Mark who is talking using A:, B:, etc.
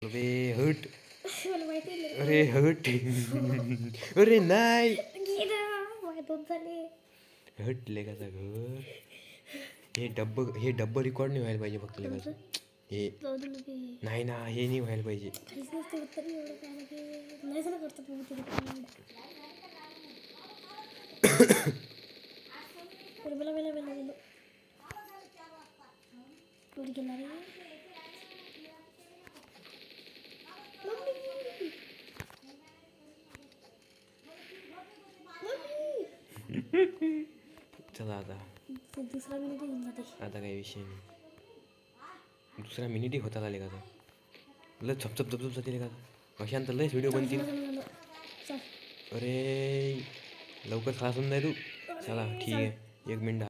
A: अबे हट.
B: मला माहिती नाही.
A: अरे हट. अरे नाही हट लेकाचा घर. हे डब्बं रेकॉर्ड नाही व्हायला पाहिजे फक्त लेकाचं. हे नाही ना, हे नाही व्हायला पाहिजे. चला आता
B: दुसरा मिनिट येऊन जाते.
A: आता काही विषय नाही. दुसरा मिनिटही होता आले का? लय झपझप झपझप जाते का? अशांत लयच व्हिडिओ बनतील. अरे लवकर खासून नाही तू. चला ठीक आहे, 1 मिनिट.